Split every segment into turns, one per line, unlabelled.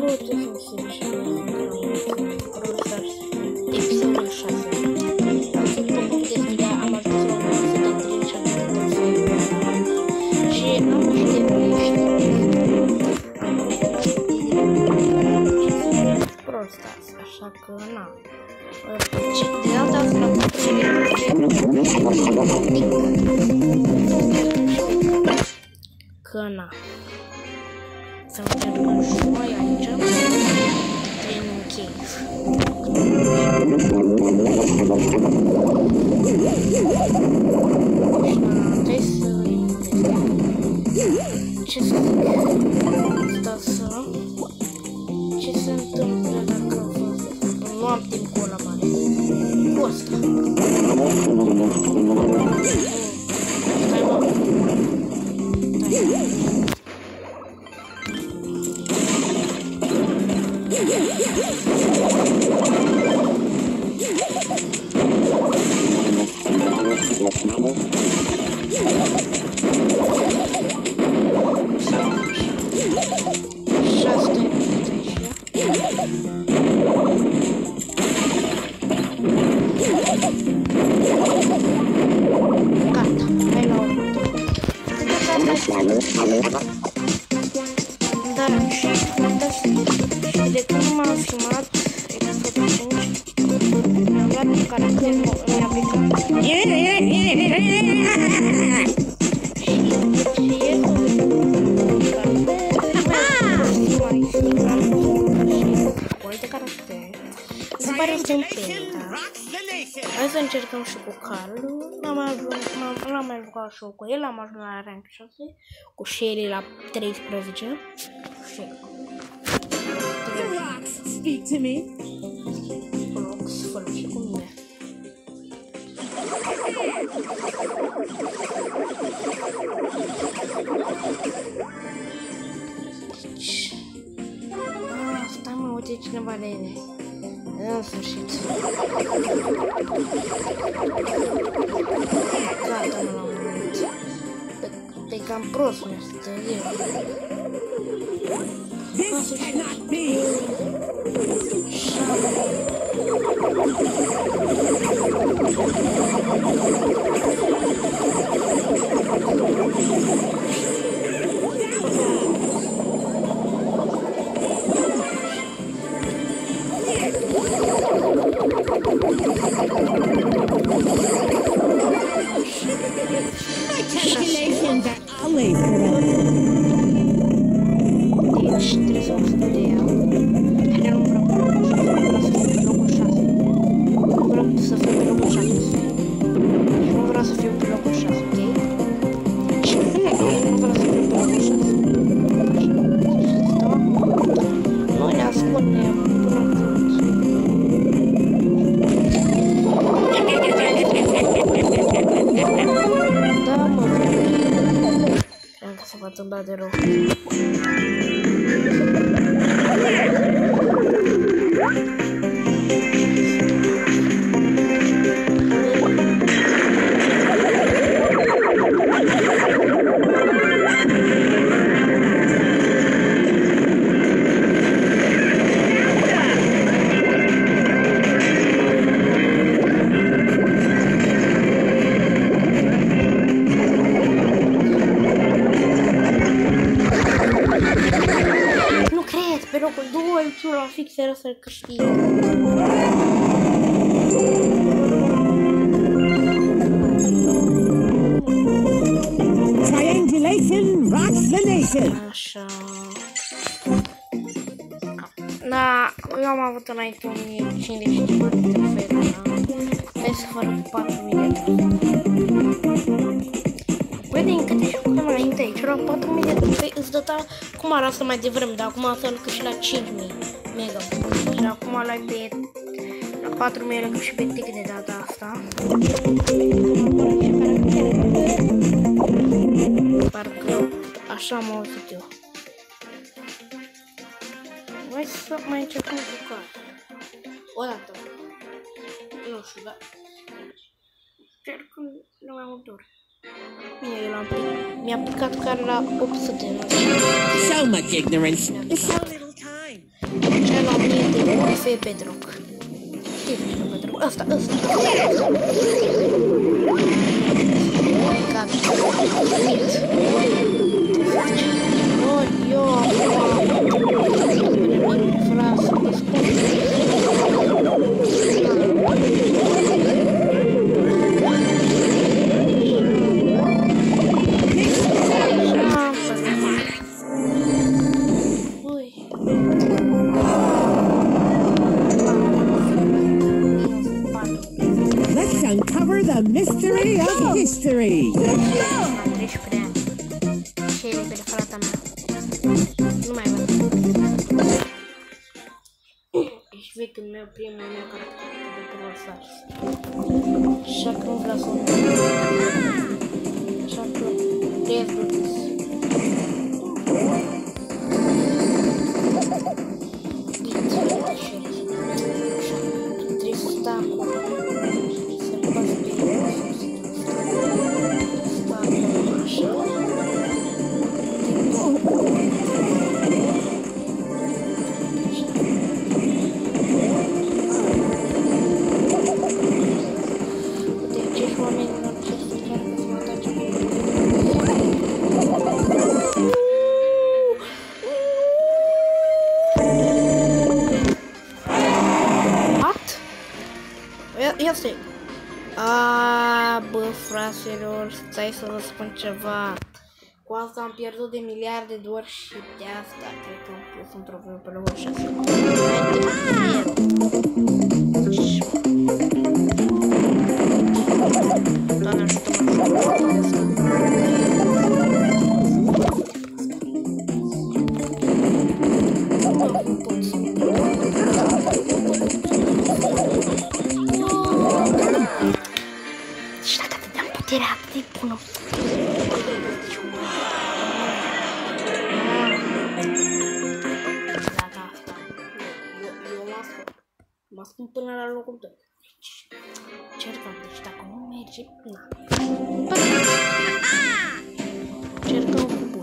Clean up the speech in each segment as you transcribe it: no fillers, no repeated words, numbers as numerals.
Salutăm episodul 6. Am să punctez de am ajuns la 136 de și am prostas, așa că na. De data asta că na. Să încercăm și noi aici prin un cave. Și trebuie să ce se întâmplă dacă nu am timp cu ăla mare. Cu ăsta. Stai mă. Dar și de când m-am filmat episodul 5, mi-am luat un caracter, mi-a aplicat. Și cu alte caractere. Îmi pare simplu, da. Hai să încercăm și cu Carl. L-am mai jucat și eu cu el, am ajuns la rank 6, cu Shelly la 13.
Speak to me.
Rox, fără și cu mine. Stai mă, uite cineva de ele. În sfârșit. Gata, nu l-am venit. Pe cam prost mi-a stă eu.
This cannot be. My calculations are always correct.
Deci trebuie să mă spun de ea. Haide, nu vreau să fiu pe locul 6. Nu vreau să fiu pe locul 6. Nu vreau să fiu pe locul 6, ok? Deci, nu vreau să fiu pe locul 6. Noi ne ascundem până în fund. Da, mă. Cred că se va întâmpla de rău. Pe locul 2, tu la fix era să-l câștig.
Triangulation rocks the nation.
Așa. Da, eu am avut înainte 1050 de bani de ofertă, da? Hai să fără 4000 de trei. Păi din câte știu că înainte aici erau 4000 de trei, îți dăta cum era asta mai devreme, dar acum să-l câști la 5000 mega. Și acum l-ai pe la 4000 l-ai și pe tic de data asta. Parcă așa am auzit eu. Hai să mai încercăm cu care. O dată. Nu știu, dar încercăm de mai multe ori. Mi-a aplicat care la 800.
So much ignorance in so little time.
Ăsta e Bedrock. Ce e Bedrock? Ăsta. Gabi. Eu
Let's uncover the mystery of history.
Ești vechiul meu, primul meu caracter de Brawl Stars. Așa că nu vreau să așa că trebuie Brutus. Trebuie să sta acolo. Să-l bați pe el. Sta acolo, așa. Ia stai. Bă, fraților, stai să vă spun ceva. Cu asta am pierdut de miliarde de ori și de asta cred că am pus un trofeu pe locul 6. Doamne ajută-mă. Puterea atât de bună. Gata, asta. Eu mă ascund până la locul 2. Cercăm, deci dacă nu merge, na. Cercăm cu bul.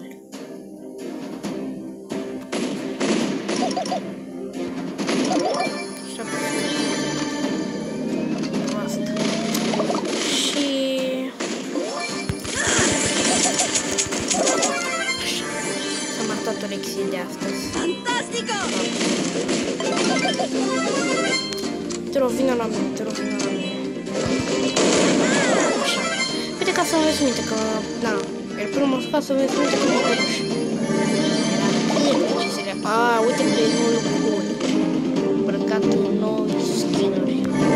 De astăzi. Fantastico! Te rog, vină la mine, Așa. Uite ca să vezi minte că, da, el primul ca să vezi minte că mă duci. Era bine ce seria. Uite pe noul cool. Îmbrăcat în noi skin-uri.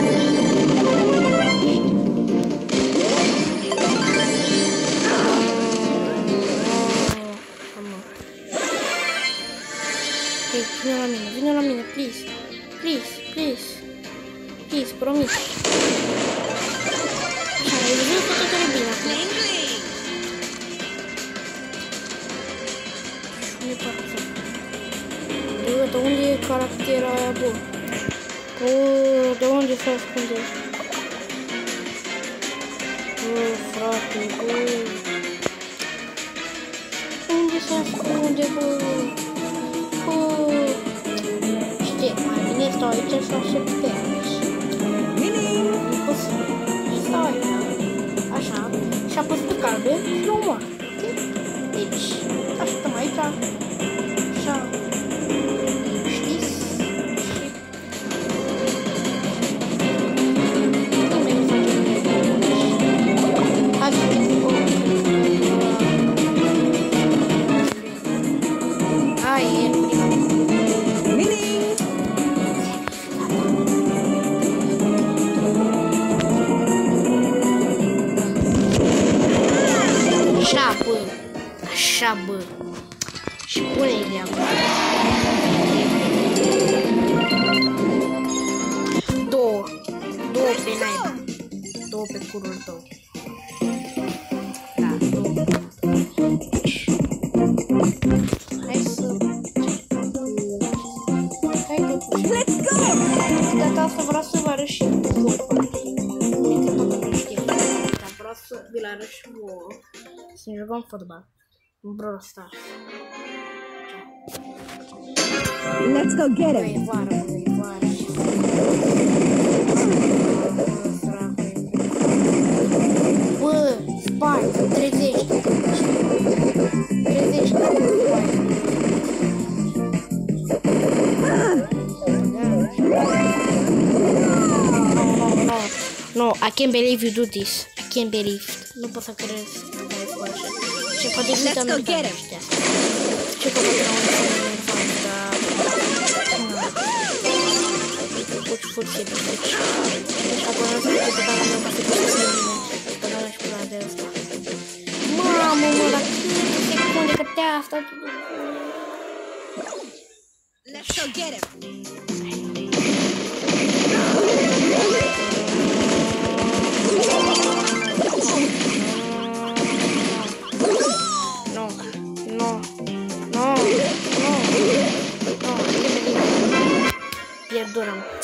Vino la mine, please, promit. Așa, ai văzut că totul e bine acum. Unde e caracterul? De unde e caracterul aia, bă? De unde se ascunde? Bă, frate, bă. Unde se ascunde, bă? Știi, mai bine stau aici să aștept pe aici. Stau aici, așa, și apăs pe calbe și l omor. Deci, așteptăm aici, așa, știți? Și nu merg să facem. Hai să vedem. Hai, e prima. Așa, bă. Și pune-i de acolo. Două pe naiba. Două pe curul tău. Da, două. Hai să... Hai totuși. Let's go! De data asta vreau să vă arăt și vouă. Adică tot nu știu. Dar vreau să vi-l arăt și vouă. Să ne jucăm fotbal. Brawl Stars.
Let's go get
E vară, Bă, spart, 30. 30. No, I can't believe you do this. I can't believe. Nu pot să cred. Ce poate fi să merg ăștia. Ce că poate la unul să merg dar... Fuci, de fuci. Și apoi nu știu ce bani am ca să pot să mine. Spălarea și pula de ăsta. Mamă, mă, la câte secunde că te-a asta.
Let's go get him.
Pierdurăm.